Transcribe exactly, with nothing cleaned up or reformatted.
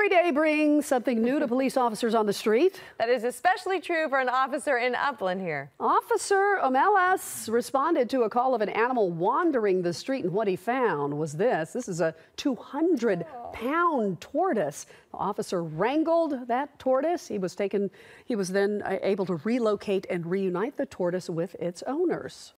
Every day brings something new to police officers on the street. That is especially true for an officer in Upland here. Officer Omelas responded to a call of an animal wandering the street, and what he found was this. This is a two hundred pound tortoise. The officer wrangled that tortoise. He was taken, he was then able to relocate and reunite the tortoise with its owners.